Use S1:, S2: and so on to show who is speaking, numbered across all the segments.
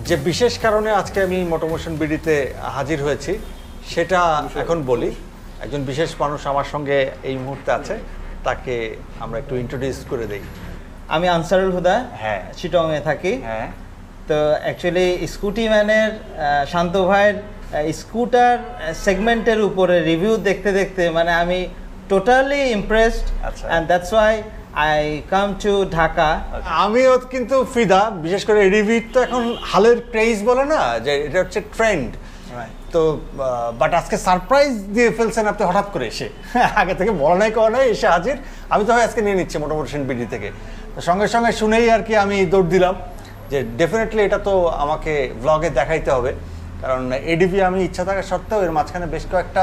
S1: যে বিশেষ কারণে আজকে আমি মোটোমোশন বিডিতে হাজির হয়েছি সেটা এখন বলি। একজন বিশেষ মানুষ আমার সঙ্গে এই মুহূর্তে আছে, তাকে আমরা একটু ইন্ট্রোডিউস করে দেই।
S2: আমি আনসারুল হুদা,
S1: হ্যাঁ,
S2: চিটংয়ে থাকি।
S1: হ্যাঁ,
S2: তো অ্যাকচুয়ালি স্কুটি ম্যানের শান্ত ভাইয়ের স্কুটার সেগমেন্টের উপরে রিভিউ দেখতে দেখতে মানে আমি totally impressed, and that's why I come to Dhaka.
S1: আমিও কিন্তু ফিদা, বিশেষ করে রিভিউ তো এখন হালের ক্রেজ বলে না, যে এটা হচ্ছে ট্রেন্ড। তো বাট আজকে সারপ্রাইজ দিয়ে ফেলছেন আপনি হঠাৎ করে এসে, আগে থেকে বলা নাই করা নাই, এসে হাজির। আমি তো আজকে নিয়ে নিচ্ছি মোটোমোশন বিডি থেকে, তো সঙ্গে সঙ্গে শুনেই আর কি আমি দৌড় দিলাম যে ডেফিনেটলি এটা তো আমাকে ব্লগে দেখাইতে হবে, কারণ এডিভি আমি ইচ্ছা থাকা সত্ত্বেও এর মাঝখানে বেশ কয়েকটা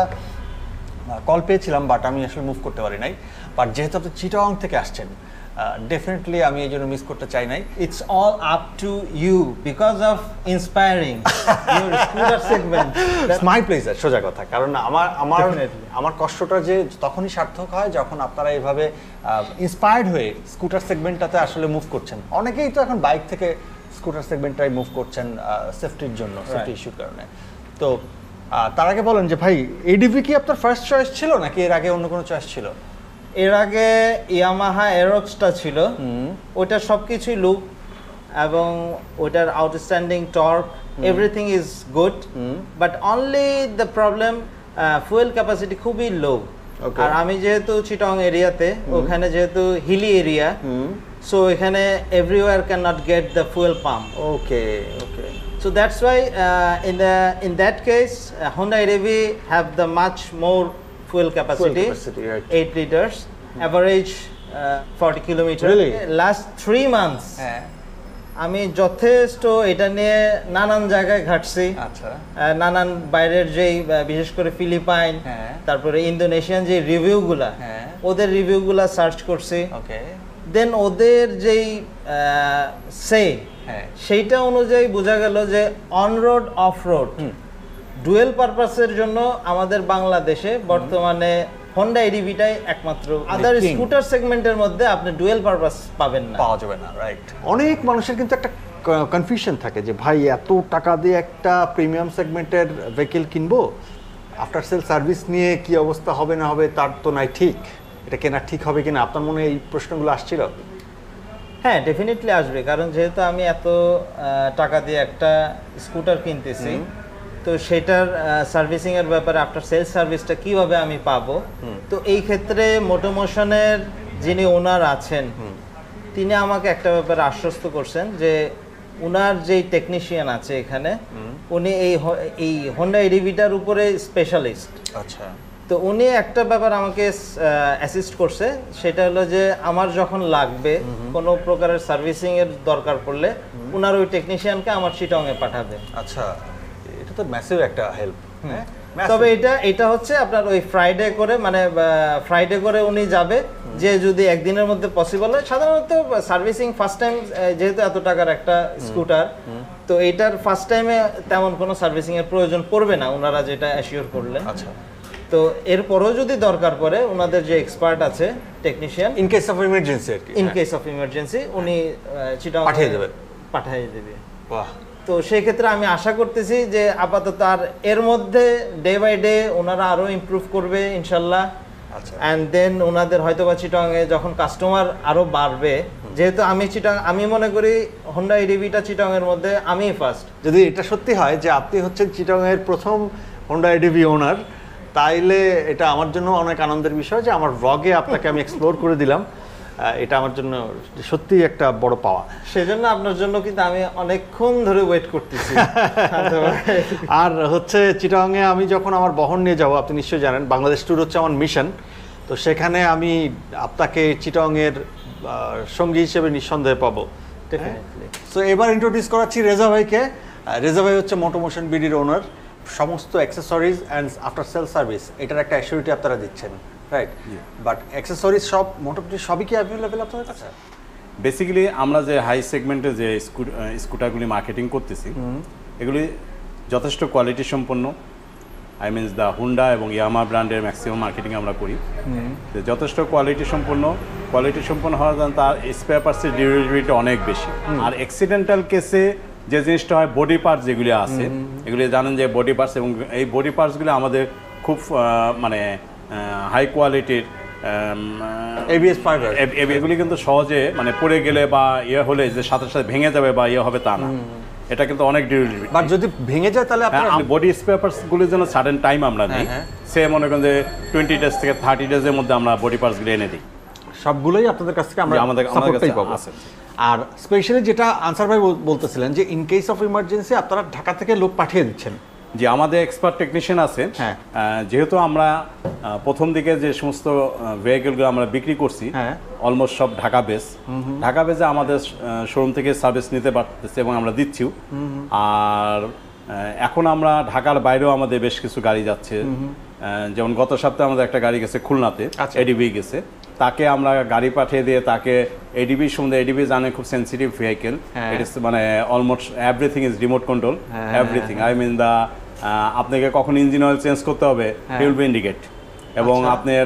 S1: কল পেয়েছিলাম, বাট আমি আসলে মুভ করতে পারি নাই। বাট যেহেতু আপনি চিটাগং থেকে আসছেন, ডেফিনেটলি আমি এই জন্য মিস করতে চাই নাই।
S2: It's all up to you because of inspiring your scooter segment.
S1: My pleasure, সোজা কথা। কারণ আমার কষ্টটা যে তখনই সার্থক হয় যখন আপনারা এইভাবে ইন্সপায়ার্ড হয়ে স্কুটার সেগমেন্টটাতে আসলে মুভ করছেন। অনেকেই তো এখন বাইক থেকে স্কুটার সেগমেন্টটাই মুভ করছেন সেফটির জন্য, সেফটি ইস্যুর কারণে। তো তার আগে বলেন যে ভাই, এডিভি কি আপনার ফার্স্ট চয়েস ছিল নাকি এর আগে অন্য কোনো চয়েস ছিল?
S2: এর আগে ইয়ামাহা এরক্সটা ছিল, ওইটার সব কিছুই লুক এবং ওইটার outstanding torque, everything is good, but only the problem fuel capacity খুবই লো। আর আমি যেহেতু চিটং এরিয়াতে, ওখানে যেহেতু হিলি এরিয়া, সো এখানে everywhere can not get the fuel pump.
S1: Okay, okay.
S2: So that's why in that case Honda EDV have the much more fuel capacity,
S1: right.
S2: 8 liters, average 40 kilometers.
S1: Really?
S2: Last 3 months আমি যথেষ্ট এটা নিয়ে নানান জায়গায় ঘাটছি।
S1: আচ্ছা,
S2: নানান বাইরের যেই বিশেষ করে ফিলিপাইন, তারপরে ইন্দোনেশিয়ান যে রিভিউগুলা, ওদের রিভিউগুলা সার্চ করছি।
S1: ওকে।
S2: দেন ওদের যেই সেইটা অনুযায়ী বোঝা গেল যে on road off road dual পারপাসের জন্য আমাদের বাংলাদেশে বর্তমানে হোন্ডা এডিভিটাই একমাত্র। আদার স্কুটার সেগমেন্টের মধ্যে আপনি ডুয়েল পারপাস পাবেন না,
S1: পাওয়া যাবে না। রাইট। অনেক মানুষের কিন্তু একটা কনফিউশন থাকে যে ভাই এত টাকা দিয়ে একটা প্রিমিয়াম সেগমেন্টের ভেহিকেল কিনবো, আফটার সেল সার্ভিস নিয়ে কি অবস্থা হবে না হবে তার তো নাই ঠিক, এটা কেনা ঠিক হবে কিনা? আপনার মনে এই প্রশ্নগুলো আসছিল?
S2: হ্যাঁ, ডেফিনেটলি আসবে, কারণ যেহেতু আমি এত টাকা দিয়ে একটা স্কুটার কিনতেছি, তো সেটার সার্ভিসিং এর ব্যাপারে আফটার সেলস সার্ভিসটা কিভাবে আমি পাবো। তো এই ক্ষেত্রে মোটোমোশনের যিনি ওনার আছেন, তিনি আমাকে একটা ব্যাপারে আশ্বস্ত করছেন যে ওনার যেই টেকনিশিয়ান আছে এখানে, উনি এই হোন্ডা এডিভিটার উপরে স্পেশালিস্ট।
S1: আচ্ছা।
S2: তো উনি একটা ব্যাপার আমাকে অ্যাসিস্ট করছে, সেটা হলো যে আমার যখন লাগবে কোনো প্রকারের সার্ভিসিং এর দরকার পড়লে ওনার ওই টেকনিশিয়ানকে আমার চিটং এ পাঠাবে।
S1: আচ্ছা, এটা তো ম্যাসিভ একটা হেল্প।
S2: তবে এটা হচ্ছে আপনার ওই ফ্রাইডে করে, মানে ফ্রাইডে করে উনি যাবে, যে যদি একদিনের মধ্যে পসিবল হয়। সাধারণত সার্ভিসিং ফার্স্ট টাইম, যেহেতু এত টাকার একটা স্কুটার, তো এইটার ফার্স্ট টাইমে তেমন কোনো সার্ভিসিং এর প্রয়োজন পড়বে না, ওনারা যেটা অ্যাসিওর করলেন।
S1: আচ্ছা।
S2: তো এরপরও যদি দরকার পড়ে, ওনাদের যে এক্সপার্ট আছে technician,
S1: in case of emergency আর কি,
S2: ইন কেস অফ ইমার্জেন্সি উনি চিটং পাঠিয়ে দেবে।
S1: বাহ।
S2: তো সেই ক্ষেত্রে আমি আশা করতেছি যে আপাতত আর এর মধ্যে ডে বাই ডে ওনারা আরো ইমপ্রুভ করবে ইনশাল্লাহ।
S1: আচ্ছা।
S2: এন্ড দেন ওনাদের হয়তো বা চিটং এ যখন কাস্টমার আরো বাড়বে, যেহেতু আমি মনে করি হোন্ডা এডিভিটা চিটং এর মধ্যে আমি ফার্স্ট।
S1: যদি এটা সত্যি হয় যে আপনি হচ্ছেন চিটং এর প্রথম হোন্ডা এডিভি ওনার, তাইলে এটা আমার জন্য অনেক আনন্দের বিষয় যে আমার ব্লগে আপনাকে আমি এক্সপ্লোর করে দিলাম। এটা আমার জন্য সত্যিই একটা বড় পাওয়া।
S2: সেজন্য আপনার জন্য কিন্তু আমি অনেকক্ষণ ধরে ওয়েট করতেছি।
S1: আর হচ্ছে চিটাগাংয়ে আমি যখন আমার বহন নিয়ে যাব, আপনি নিশ্চয়ই জানেন বাংলাদেশ ট্যুর হচ্ছে আমার মিশন, তো সেখানে আমি আপনাকে চিটাগাংয়ের সঙ্গী হিসেবে নিঃসন্দেহে পাবো। সো এবার ইন্ট্রোডিউস করাচ্ছি রেজা ভাইকে। রেজা ভাই হচ্ছে মোটোমোশন বিডির ওনার। সমস্ত accessories and after sale service এটার একটা অ্যাসিউরিটি আপনারা দিচ্ছেন, রাইট? বাট অ্যাক্সেসরিজ সব মোটামুটি সবই কি অ্যাভেলেবেল আপনাদের কাছে?
S3: বেসিক্যালি আমরা যে হাই সেগমেন্টে যে স্কুটারগুলি মার্কেটিং করতেছি, এগুলি যথেষ্ট কোয়ালিটি সম্পন্ন। আই মিনস দ্য হুন্ডা এবং ইয়ামা ব্র্যান্ডের ম্যাক্সিমাম মার্কেটিং আমরা করি। যথেষ্ট কোয়ালিটি সম্পন্ন হওয়ার জন্য তার স্পেয়ার পার্টসের ডিউরেবিলিটি অনেক বেশি। আর অ্যাক্সিডেন্টাল কেসে যে জিনিসটা হয় বডি পার্টস যেগুলি আছে, এগুলি জানেন যে বডি পার্টস, এবং এই বডি পার্টসগুলো আমাদের খুব মানে হাই কোয়ালিটির
S1: ABS ফাইবার।
S3: এগুলি কিন্তু সহজে মানে পড়ে গেলে বা ইয়ে হলে যে সাথে সাথে ভেঙে যাবে বা ইয়ে হবে তা না, এটা কিন্তু অনেক ডিউরেবল।
S1: বাট যদি ভেঙে যায় তাহলে আপনারা
S3: বডি স্পেয়ারগুলির জন্য সাডেন টাইম আমরা দিই, সে মনে করেন যে 20 ডেজ থেকে 30 ডেজের মধ্যে আমরা বডি পার্টসগুলো এনে দিই।
S1: সবগুলোই আপনাদের কাছ থেকে আমরা
S3: আমাদের
S1: সাপোর্টটাই
S3: কাছে
S1: পাবো।
S3: আছে।
S1: আর স্পেশালি যেটা আনসার ভাই বলতেছিলেন যে ইন কেস অফ ইমার্জেন্সি আপনারা ঢাকা থেকে লোক পাঠিয়ে দিচ্ছেন।
S3: যে আমাদের এক্সপার্ট টেকনিশিয়ান আছেন,
S1: হ্যাঁ।
S3: যেহেতু আমরা প্রথম দিকে যে সমস্ত ভেহিকেলগুলো আমরা বিক্রি করছি
S1: হ্যাঁ।
S3: অলমোস্ট সব ঢাকা বেসে আমাদের শোরুম থেকে সার্ভিস নিতে পারতেছে এবং আমরা দিচ্ছিও। আর এখন আমরা ঢাকার বাইরেও আমাদের বেশ কিছু গাড়ি যাচ্ছে, যেমন গত সপ্তাহে আমাদের একটা গাড়ি গেছে খুলনাতে, এডিবি গেছে, তাকে আমরা গাড়ি পাঠিয়ে দিয়ে তাকে এডিবি সম্বন্ধে, এডিবি জানে খুব সেন্সিটিভ ভেহিকেল, ইট ইস মানে almost everything is remote control, everything, I mean the আপনাকে কখন ইঞ্জিন অয়েল চেঞ্জ করতে হবে হি উইল বি ইন্ডিকেট, এবং আপনার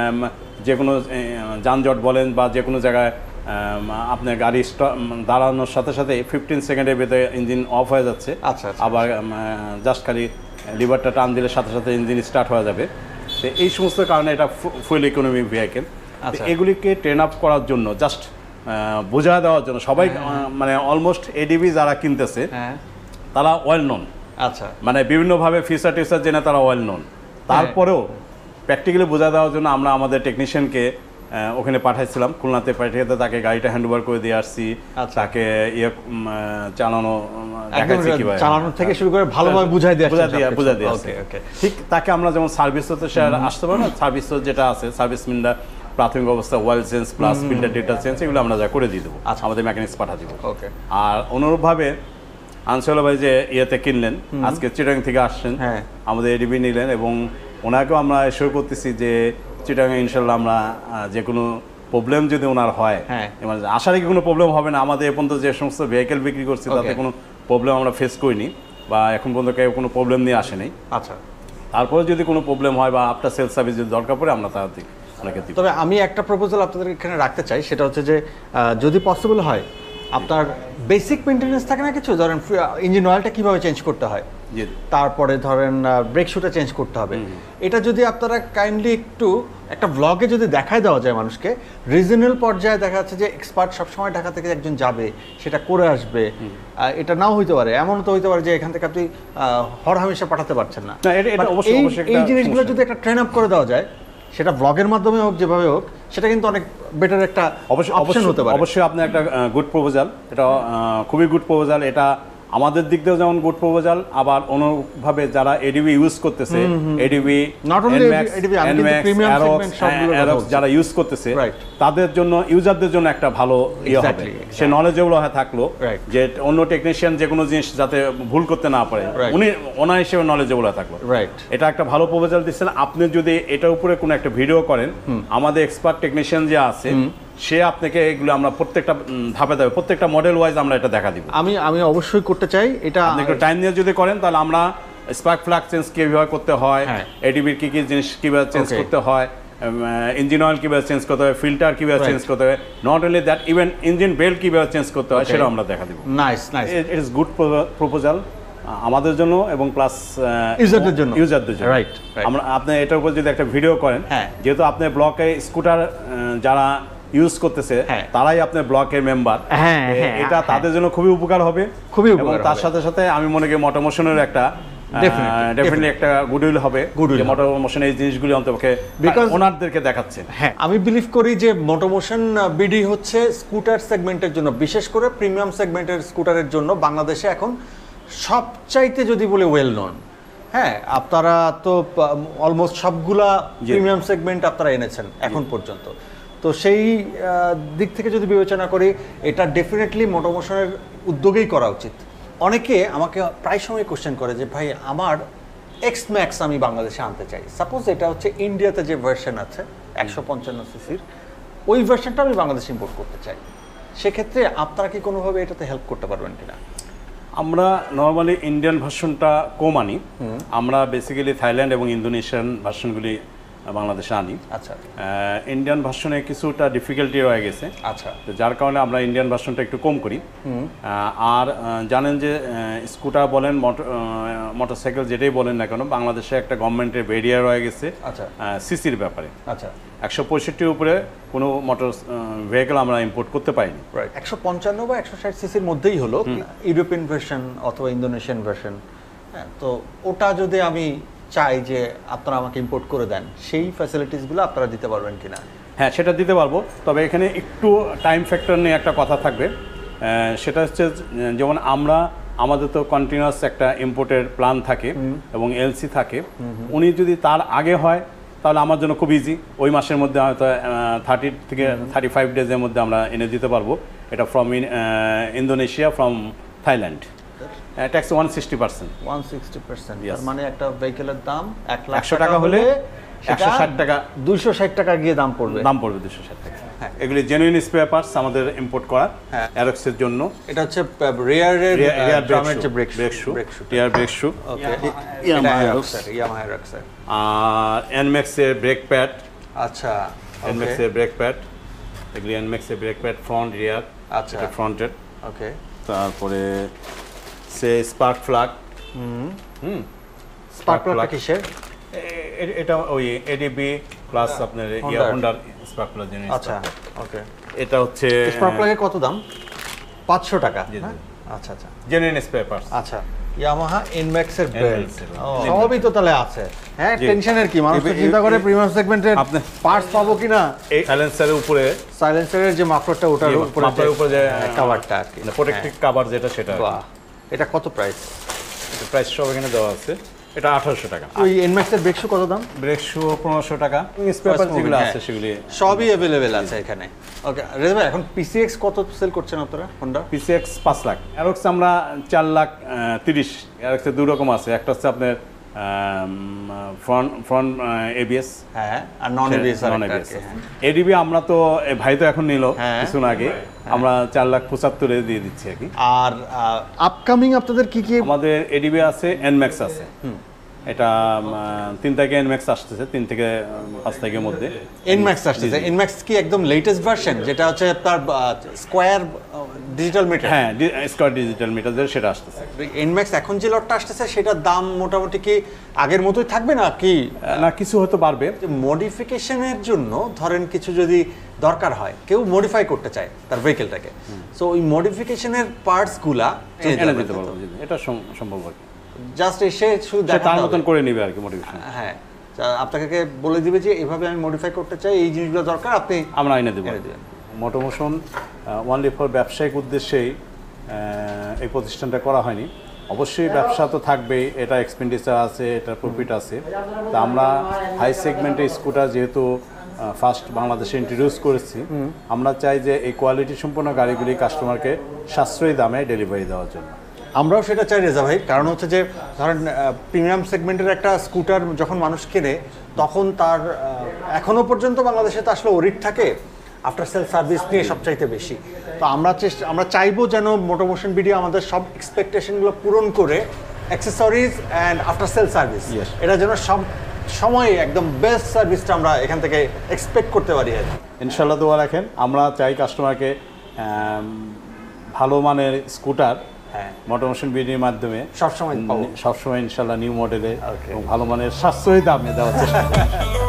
S3: যে কোনো যানজট বলেন বা যে কোনো জায়গায় আপনার গাড়ি দাঁড়ানোর সাথে সাথে 15 সেকেন্ডের ভিতরে ইঞ্জিন অফ হয়ে যাচ্ছে, আবার জাস্ট খালি লিভারটা টান দিলে সাথে সাথে ইঞ্জিন স্টার্ট হয়ে যাবে। তো এই সমস্ত কারণে এটা ফুয়েল ইকোনমি ভেহিকেল। এগুলিকে ট্রেন আপ করার জন্য, জাস্ট বোঝা দেওয়ার জন্য সবাই মানে অলমোস্ট এডিবি যারা কিনতেছে তারা ওয়েল নোন,
S1: আচ্ছা,
S3: মানে বিভিন্নভাবে ফিচার টিচার জেনে তারা ওয়েল নোন, তারপরেও প্র্যাকটিক্যালি বোঝা দেওয়ার জন্য আমরা আমাদের টেকনিশিয়ানকে ওখানে পাঠাইছিলাম, খুলনাতে পাঠিয়ে তাকে গাড়িটা হ্যান্ড ওভার করে দিয়ে আসছি, তাকে ইয়ে চালানো দেখাচ্ছি, কিভাবে
S1: চালানো থেকে শুরু করে ভালোভাবে বুঝাই দিয়ে
S3: আসছি। ঠিক তাকে আমরা যেমন সার্ভিস হতে সে আসতে পারবো না, সার্ভিস যেটা আছে সার্ভিস মিনটা প্রাথমিক অবস্থা ওয়েল চেঞ্জ প্লাস ফিল্টার ডেটা চেঞ্জ, এগুলো আমরা যা করে দিয়ে দেবো, আমাদের মেকানিক্স পাঠা দিব। আর অনুরূপভাবে আনসার ভাই যে ইয়েতে কিনলেন, আজকে চিটাগাং থেকে আসছেন, আমাদের এডিবি নিলেন, এবং ওনাকেও আমরা এসব করতেছি যে চিটাগাং ইনশাল্লাহ আমরা যে কোনো প্রবলেম যদি ওনার হয়, আশা রাখি কোনো প্রবলেম হবে না, আমাদের এ পর্যন্ত যে সমস্ত ভেহিকেল বিক্রি করছি তাতে কোনো প্রবলেম আমরা ফেস করিনি বা এখন পর্যন্ত কেউ কোনো প্রবলেম নিয়ে আসেনি।
S1: আচ্ছা,
S3: তারপরে যদি কোনো প্রবলেম হয় বা আফটার সেল সার্ভিস যদি দরকার পড়ে আমরা তাড়াতাড়ি ওনাকে দিই।
S1: তবে আমি একটা প্রপোজাল আপনাদের এখানে রাখতে চাই, সেটা হচ্ছে যে যদি পসিবল হয় আপনার বেসিক মেনটেন্যান্স থাকে না কিছু, ধরেন ইঞ্জিন অয়েলটা কীভাবে চেঞ্জ করতে হয়, তারপরে ধরেন ব্রেক শুটা চেঞ্জ করতে হবে, এটা যদি আপনারা কাইন্ডলি একটু একটা ব্লগে যদি দেখায় দেওয়া যায় মানুষকে, রিজনাল পর্যায়ে দেখা যাচ্ছে যে এক্সপার্ট সবসময় ঢাকা থেকে একজন যাবে, সেটা করে আসবে, এটা নাও হইতে পারে, এমনও তো হইতে পারে যে এখান থেকে আপনি হরহামেশা পাঠাতে পারছেন না। এই জিনিসগুলো যদি একটা ট্রেন আপ করে দেওয়া যায়, সেটা ব্লগের মাধ্যমে হোক যেভাবে হোক, সেটা কিন্তু অনেক বেটার একটা অপশন হতে পারে।
S3: অবশ্যই আপনি একটা গুড প্রপোজাল, এটা খুবই গুড প্রপোজাল, এটা আমাদের দিক দিয়েও যেমন গুড প্রপোজাল, আবার অন্যভাবে যারা এডিবি ইউজ করতেছে, এডিবি যারা ইউজ করতেছে তাদের জন্য, ইউজারদের জন্য একটা ভালো ইয়ে হবে, সে নলেজেবল হয়ে থাকলো, যে অন্য টেকনিশিয়ান যে কোনো জিনিস যাতে ভুল করতে না পারে, উনি ওনার হিসেবে নলেজেবল হয়ে থাকলো। এটা একটা ভালো প্রপোজাল দিচ্ছেন। আপনি যদি এটার উপরে কোনো একটা ভিডিও করেন, আমাদের এক্সপার্ট টেকনিশিয়ান যে আছে সে আপনাকে এগুলো আমরা প্রত্যেকটা ধাপে ধাপে প্রত্যেকটা মডেল ওয়াইজ আমরা এটা দেখা দিব।
S1: আমি অবশ্যই করতে চাই এটা।
S3: আপনি একটু টাইম নিয়ে যদি করেন তাহলে আমরা স্পার্ক ফ্লাগ চেঞ্জ কিভাবে করতে হয়, এডিবির কি কি জিনিস কিভাবে চেঞ্জ করতে হয়, ইঞ্জিন অয়েল কিভাবে চেঞ্জ করতে হয়, ফিল্টার কিভাবে চেঞ্জ করতে হয়, not only that even engine belt কিভাবে চেঞ্জ করতে হয় সেটা আমরা দেখা দিব।
S1: Nice nice,
S3: it is good proposal আমাদের জন্য এবং প্লাস
S1: ইউজারদের জন্য।
S3: রাইট, আমরা আপনি এটার উপর যদি একটা ভিডিও করেন, যেহেতু আপনি ব্লকে স্কুটার যারা ইউজ করতেছে তারাই আপনার ব্লকের মেম্বার, এটা তাদের জন্য খুবই উপকার হবে, এবং তার সাথে সাথে আমি মনে করি মোটরমোশনের একটা ডেফিনেটলি একটা গুডউইল হবে, যে মোটরমোশন এই জিনিসগুলি অন্তপক্ষে ওনারদেরকে দেখাচ্ছে।
S1: হ্যাঁ, আমি বিলিভ করি যে মোটরমোশন বিডি হচ্ছে স্কুটার সেগমেন্টের জন্য, বিশেষ করে প্রিমিয়াম সেগমেন্টের স্কুটারের জন্য বাংলাদেশে এখন সবচাইতে যদি বলে ওয়েল নোন। হ্যাঁ, আপনারা তো অলমোস্ট সবগুলা প্রিমিয়াম সেগমেন্ট আপনারা এনেছেন এখন পর্যন্ত, তো সেই দিক থেকে যদি বিবেচনা করি এটা ডেফিনেটলি মোটরমোশনের উদ্যোগেই করা উচিত। অনেকে আমাকে প্রায় সময় কোশ্চেন করে যে ভাই আমার এক্স ম্যাক্স আমি বাংলাদেশে আনতে চাই, সাপোজ এটা হচ্ছে ইন্ডিয়াতে যে ভার্সন আছে 155 সিসির, ওই ভার্সনটা আমি বাংলাদেশে ইম্পোর্ট করতে চাই, সেক্ষেত্রে আপনারা কি কোনোভাবে এটাতে হেল্প করতে পারবেন কিনা?
S3: আমরা নর্মালি ইন্ডিয়ান ভার্সনটা কম আনি, আমরা বেসিক্যালি থাইল্যান্ড এবং ইন্দোনেশিয়ান ভার্সনগুলি বাংলাদেশে আনি।
S1: আচ্ছা
S3: ইন্ডিয়ান ভার্সনে কিছুটা ডিফিকাল্টি হয়ে গেছে,
S1: আচ্ছা,
S3: তো যার কারণে আমরা ইন্ডিয়ান ভার্সনটা একটু কম করি। আর জানেন যে স্কুটার বলেন মোটরসাইকেল যেটাই বলেন না কেন, বাংলাদেশে একটা গভর্নমেন্টের ব্যারিয়ার হয়ে গেছে
S1: আচ্ছা
S3: সিসির ব্যাপারে।
S1: আচ্ছা
S3: 165 উপরে কোনো মোটর ভেহিকেল আমরা ইম্পোর্ট করতে পারিনি।
S1: 155 বা 160 সিসির মধ্যেই হলো, ইউরোপিয়ান ভার্সন অথবা ইন্দোনেশিয়ান ভার্সন। হ্যাঁ, তো ওটা যদি আমি চাই যে আপনারা আমাকে ইম্পোর্ট করে দেন, সেই ফ্যাসিলিটিসগুলো আপনারা দিতে পারবেন কিনা?
S3: হ্যাঁ, সেটা দিতে পারবো, তবে এখানে একটু টাইম ফ্যাক্টর নিয়ে একটা কথা থাকবে। সেটা হচ্ছে যেমন আমাদের তো কন্টিনিউয়াস একটা ইম্পোর্টের প্ল্যান থাকে এবং এলসি থাকে। উনি যদি তার আগে হয় তাহলে আমার জন্য খুব ইজি, ওই মাসের মধ্যে হয়তো 30 থেকে 35 ডেজের মধ্যে আমরা এনে দিতে পারবো। এটা from Indonesia, from Thailand. Tax 160%।
S1: 160%,
S3: Yes.
S1: তার মানে একটা ভেহিকেলের দাম
S3: 100 টাকা হলে 160 টাকা,
S1: 260 টাকা গিয়ে দাম পড়বে।
S3: 260 টাকা। এগুলি জেনুইন স্পেয়ার পার্টস আমাদের ইম্পোর্ট করা
S1: হ্যাঁ।
S3: অ্যারক্সের জন্য।
S1: এটা হচ্ছে রিয়ারের ড্রামের যে brake shoe,
S3: rear brake shoe.
S1: Okay, Yamaha রক্সার।
S3: আর এনম্যাক্সের ব্রেক প্যাড।
S1: আচ্ছা,
S3: এনম্যাক্সের ব্রেক প্যাড, এগুলি এনম্যাক্সের ব্রেক প্যাড, ফ্রন্ট রিয়ার।
S1: আচ্ছা,
S3: এটা ফ্রন্টের।
S1: ওকে,
S3: তারপরে সে স্পার্ক ফ্লাগ।
S1: স্পার্ক প্লাগ কিসের?
S3: এটা ওই এডিবি প্লাস আপনার হোন্ডার স্পার্ক প্লাগ জেনুইন।
S1: আচ্ছা, ওকে।
S3: এটা হচ্ছে
S1: স্পার্ক প্লাগের কত দাম? 500 টাকা।
S3: জি, জি।
S1: হ্যাঁ? আচ্ছা আচ্ছা
S3: জেনুইন স্পেয়ার পার্টস।
S1: আচ্ছা, ইয়ামাহা এনম্যাক্স এর বেল্ট
S3: NMAX এর
S1: সবই তো তাহলে আছে। হ্যাঁ,
S3: জি।
S1: টেনশনের কি, মানুষ তো চিন্তা করে প্রিমিয়াম সেগমেন্টের
S3: আপনি
S1: পার্টস পাবো কিনা।
S3: এই সাইলেন্সারের উপরে,
S1: সাইলেন্সারের যে মাফলারটা ওটার উপরে
S3: মাথার উপরে যে
S1: কভারটা আর কি,
S3: প্রোটেক্টিভ কভার যেটা, সেটা।
S1: বাহ, এটা কত প্রাইস?
S3: এটা প্রাইস সব এখানে দেওয়া আছে। এটা 1800 টাকা।
S1: ওই এনম্যাক্স এর ব্রেক শু কত দাম?
S3: ব্রেক শু 1500 টাকা। স্পেয়ার পার্টস যেগুলো আছে সেগুলি
S1: সবই अवेलेबल আছে এখানে। ওকে, রেজা ভাই, এখন পিসিএক্স কত সেল করছেন আপনারা হোন্ডা?
S3: পিসিএক্স 5 লাখ, অ্যারক্স আমরা 4,30,000। অ্যারক্সের দুই রকম আছে, একটা হচ্ছে আপনার ফ্রন্ট এবিএস,
S1: হ্যাঁ, আর নন এবিএস।
S3: এডিবি আমরা তো ভাই তো এখন নিল
S1: হ্যাঁ।
S3: কিছুদিন আগে, আমরা 4,75,000 দিয়ে দিচ্ছি আর কি।
S1: আর আপকামিং আপনাদের কি কি?
S3: আমাদের এডিবি আছে, এনম্যাক্স আছে। এটা 3 তারিখে এনম্যাক্স আসতেছে, 3 থেকে 5 তারিখের মধ্যে
S1: এনম্যাক্স আসছে। এনম্যাক্স কি একদম লেটেস্ট ভার্সন, যেটা হচ্ছে আপনার স্কয়ার ডিজিটাল মিটার?
S3: হ্যাঁ, স্কয়ার ডিজিটাল মিটার সেটা আসতেছে।
S1: এনম্যাক্স এখন যে লটটা আসতেছে সেটার দাম মোটামুটি কি আগের মতোই থাকবে না কি?
S3: না, কিছু হয়তো বাড়বে।
S1: মডিফিকেশনের জন্য ধরেন কিছু যদি দরকার হয়, কেউ মডিফাই করতে চায় তার ভেহিকেলটাকে, সো ওই মডিফিকেশনের পার্টসগুলা
S3: এনে দিতে পারবো, এটা সম্ভব আর কি।
S1: জাস্ট এসে শুধু
S3: তার মতন করে নিবে আর কি মডিফিকেশন।
S1: হ্যাঁ, আপনাকে বলে দিবে যে এইভাবে আমি মডিফাই করতে চাই, এই জিনিসগুলো দরকার, আপনি
S3: আমরা এনে দেবো।
S1: এনে দিবেন।
S3: মোটোমোশন ওনলি ফর ব্যবসায়িক উদ্দেশ্যেই এই প্রতিষ্ঠানটা করা হয়নি। অবশ্যই ব্যবসা তো থাকবেই, এটা এক্সপেন্ডিচার আছে, এটা প্রফিট আছে। তা আমরা হাই সেগমেন্টে স্কুটার যেহেতু ফার্স্ট বাংলাদেশে ইন্ট্রোডিউস করেছি, আমরা চাই যে এই কোয়ালিটি সম্পন্ন গাড়িগুলি কাস্টমারকে সাশ্রয়ী দামে ডেলিভারি দেওয়ার জন্য।
S1: আমরাও সেটা চাই রেজা ভাই, কারণ হচ্ছে যে ধরেন প্রিমিয়াম সেগমেন্টের একটা স্কুটার যখন মানুষ কেনে, তখন তার এখনো পর্যন্ত বাংলাদেশে তো আসলে ওরিট থাকে আফটার সেল সার্ভিস নিয়ে সবচাইতে বেশি। তো আমরা চাইবো যেন মোটোমোশন ভিডিও আমাদের সব এক্সপেকটেশনগুলো পূরণ করে accessories and after sale service, এটা যেন সব সময় একদম বেস্ট সার্ভিসটা আমরা এখান থেকে এক্সপেক্ট করতে পারি আর কি।
S3: ইনশাল্লাহ দোয়া রাখেন, আমরা চাই কাস্টমারকে ভালো মানের স্কুটার মোটোমোশন ভিডিওর মাধ্যমে সবসময় ইনশাল্লাহ নিউ মডেলে এবং ভালো মানের সাশ্রয়ী দামে দেওয়ার চেষ্টা করি।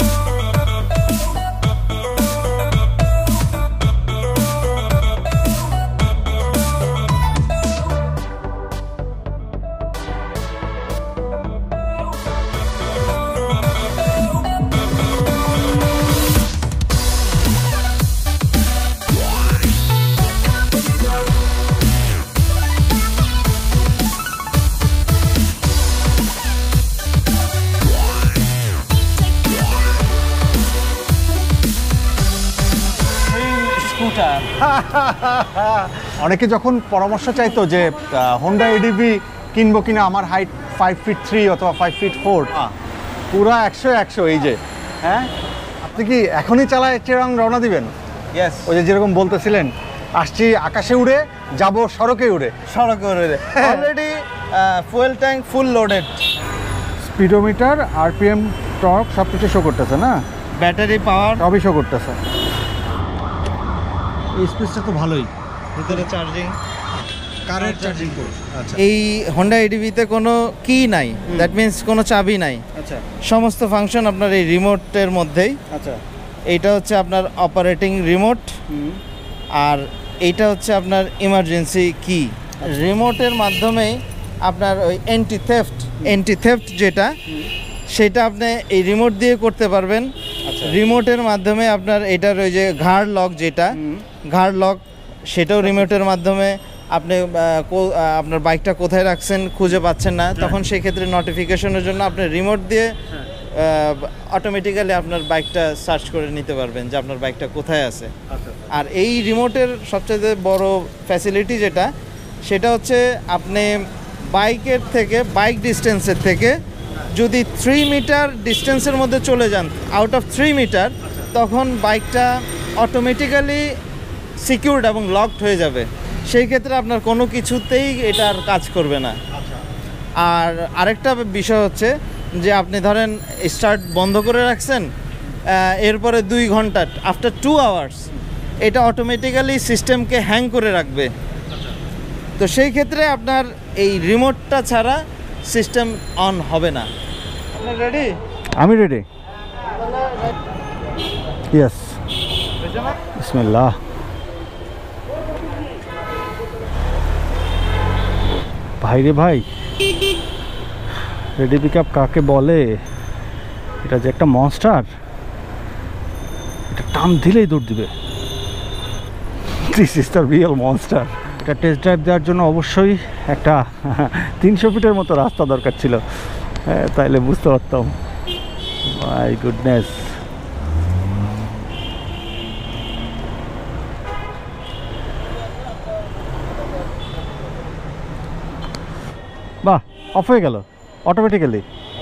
S1: অনেকে যখন পরামর্শ চাইতো যে হোন্ডা এডিবি কিনবো কিনা, আমার হাইট 5'3" অথবা 5'4", পুরা 100 এই যে, হ্যাঁ, আপনি কি এখনই চালায় চেরাং রওনা দিবেন?
S2: ইয়েস,
S1: ওই যে যেরকম বলতেছিলেন, আসছি আকাশে উড়ে, যাব সড়কে উড়ে।
S2: Already fuel tank full loaded,
S1: speedometer, RPM, torque সব কিছু শো করতেছে না?
S2: ব্যাটারি পাওয়ার
S1: সবই শো করতেছে। এই স্পেসটা তো ভালোই।
S2: ভিতরে চার্জিং,
S1: কারেন্ট চার্জিং পোর্ট। আচ্ছা
S2: এই হোন্ডা এডিভিতে কোনো কি নাই, দ্যাট মিন্স কোনো চাবি নাই।
S1: আচ্ছা
S2: সমস্ত ফাংশন আপনার এই রিমোটের মধ্যেই।
S1: আচ্ছা
S2: এইটা হচ্ছে আপনার অপারেটিং রিমোট, আর এইটা হচ্ছে আপনার ইমার্জেন্সি কি। রিমোটের মাধ্যমেই আপনার ওই অ্যান্টি থেফট যেটা, সেটা আপনি এই রিমোট দিয়ে করতে পারবেন। রিমোটের মাধ্যমে আপনার এটার ওই যে ঘাড় লক যেটা, ঘাড় লক সেটাও রিমোটের মাধ্যমে আপনি আপনার বাইকটা কোথায় রাখছেন খুঁজে পাচ্ছেন না, তখন সেই ক্ষেত্রে নোটিফিকেশনের জন্য আপনি রিমোট দিয়ে অটোমেটিক্যালি আপনার বাইকটা সার্চ করে নিতে পারবেন যে আপনার বাইকটা কোথায় আছে। আর এই রিমোটের সবচেয়ে বড় ফ্যাসিলিটি যেটা, সেটা হচ্ছে আপনি বাইক ডিস্টেন্সের থেকে যদি 3 মিটার ডিস্টেন্সের মধ্যে চলে যান, আউট অফ 3 মিটার, তখন বাইকটা অটোমেটিক্যালি সিকিউরড এবং লকড হয়ে যাবে। সেই ক্ষেত্রে আপনার কোনো কিছুতেই এটা আর কাজ করবে না। আর আরেকটা বিষয় হচ্ছে যে আপনি ধরেন স্টার্ট বন্ধ করে রাখছেন, এরপরে 2 ঘন্টা, আফটার 2 আওয়ার্স এটা অটোমেটিক্যালি সিস্টেমকে হ্যাং করে রাখবে। তো সেই ক্ষেত্রে আপনার এই রিমোটটা ছাড়া সিস্টেম অন হবে না। আপনি রেডি?
S1: আমি রেডি। ইয়েস, বিসমিল্লাহ। ভাই রে ভাই, রেডি পিকআপ কাকে বলে? এটা যে একটা মনস্টার, এটা টান দিলেই দৌড় দিবে। This is the real monster. এটা টেস্ট ড্রাইভ দেওয়ার জন্য অবশ্যই একটা 300 ফিটের মতো রাস্তা দরকার ছিল, তাইলে বুঝতে পারতাম। My goodness. বাহ, অফ হয়ে গেল অটোমেটিক্যালি।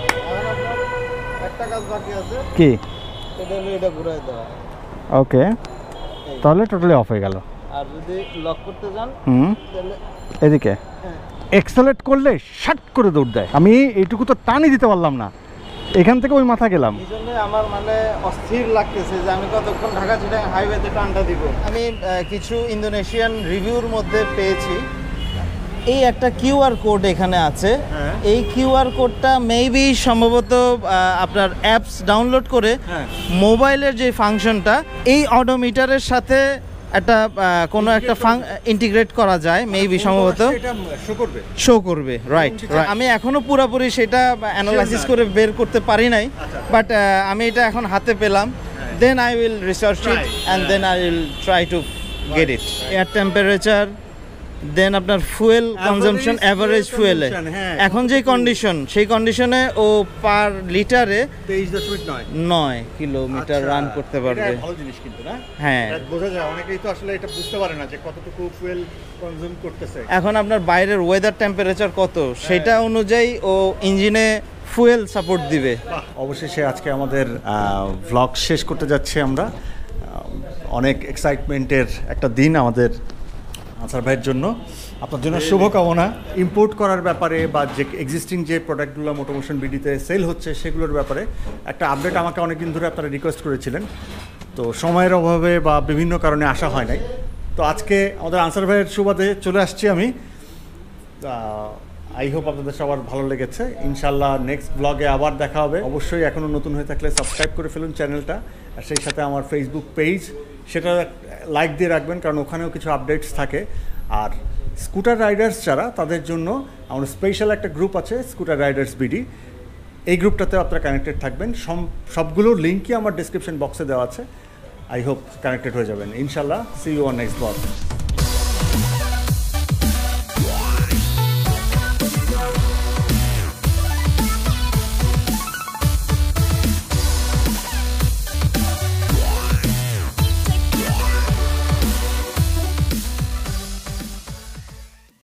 S2: একটা কাজ বাকি আছে,
S1: কি?
S2: সেটা হলো এটা ঘুরাই দেওয়া।
S1: ওকে, তাহলে টোটালি অফ হয়ে গেল।
S2: আর যদি লক করতে যান তাহলে
S1: এদিকে এক্সেলেট করলে শাট করে দৌড় দেয়। আমি এইটুকু তো টানই দিতে পারলাম না, এখান থেকে ওই মাথা গেলাম।
S2: এই জন্য আমার মানে অস্থির লাগতেছে যে আমি কতক্ষণ ঢাকা চিটাগাং হাইওয়েতে টানটা দিব। আমি কিছু ইন্দোনেশিয়ান রিভিউর মধ্যে পেয়েছি এই একটা কিউআর কোড এখানে আছে। এই কিউআর কোডটা মেবি সম্ভবত আপনার অ্যাপস ডাউনলোড করে মোবাইলের যে ফাংশনটা এই অডোমিটারের সাথে একটা কোনো একটা ইন্টিগ্রেট করা যায়, মেবি সম্ভবত শো করবে। রাইট, আমি এখনো পুরোপুরি সেটা অ্যানালাইসিস করে বের করতে পারি নাই, বাট আমি এটা এখন হাতে পেলাম। Then I will research it and then I will try to get it. Air temperature, then আপনার ফুয়েল কনজাম্পশন, অ্যাভারেজ ফুয়েলে এখন যে কন্ডিশন, সেই কন্ডিশনে ও পার লিটারে 23.9 কিলোমিটার রান করতে পারবে।
S1: ভালো জিনিস কিন্তু না?
S2: হ্যাঁ,
S1: বোঝা যায় অনেকেই তো আসলে এটা বুঝতে পারে না যে কতটুকু ফুয়েল কনজিউম করতেছে।
S2: এখন আপনার বাইরের ওয়েদার টেম্পারেচার কত, সেটা অনুযায়ী ও ইঞ্জিনে ফুয়েল সাপোর্ট দিবে।
S1: অবশেষে আজকে আমাদের ভ্লগ শেষ করতে যাচ্ছি আমরা। অনেক এক্সাইটমেন্টের একটা দিন আমাদের আনসার ভাইয়ের জন্য। আপনার জন্য শুভকামনা। ইম্পোর্ট করার ব্যাপারে বা যে এক্সিস্টিং যে প্রোডাক্টগুলো মোটোমোশন বিডিতে সেল হচ্ছে সেগুলোর ব্যাপারে একটা আপডেট আমাকে অনেকদিন ধরে আপনারা রিকোয়েস্ট করেছিলেন, তো সময়ের অভাবে বা বিভিন্ন কারণে আসা হয় নাই। তো আজকে আমাদের আনসার ভাইয়ের সুবাদে চলে আসছি আমি। আই হোপ আপনাদের সবার ভালো লেগেছে। ইনশাল্লাহ নেক্সট ব্লগে আবার দেখা হবে। অবশ্যই এখনও নতুন হয়ে থাকলে সাবস্ক্রাইব করে ফেলুন চ্যানেলটা, আর সেই সাথে আমার ফেসবুক পেজ সেটা লাইক দিয়ে রাখবেন, কারণ ওখানেও কিছু আপডেটস থাকে। আর স্কুটার রাইডার্স যারা, তাদের জন্য আমার স্পেশাল একটা গ্রুপ আছে, স্কুটার রাইডার্স বিডি। এই গ্রুপটাতে আপনারা কানেক্টেড থাকবেন। সবগুলোর লিঙ্কই আমার ডিসক্রিপশন বক্সে দেওয়া আছে। আই হোপ কানেক্টেড হয়ে যাবেন ইনশাল্লাহ। See you on next blog.